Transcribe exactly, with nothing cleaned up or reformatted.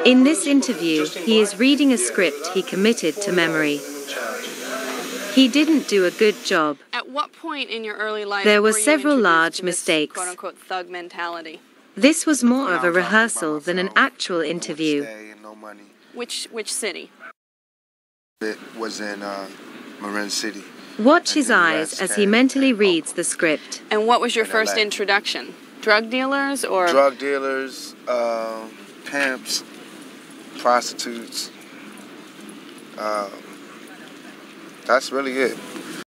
In this interview, he is reading a script he committed to memory. He didn't do a good job. At what point in your early life There were were you several introduced large to this mistakes. quote-unquote thug mentality? This was more of a rehearsal than an actual interview. Which which city? It was in uh, Marin City. Watch his eyes as he mentally reads the script. And what was your In first L A. introduction? Drug dealers or Drug dealers, uh, pimps, prostitutes. Um, that's really it.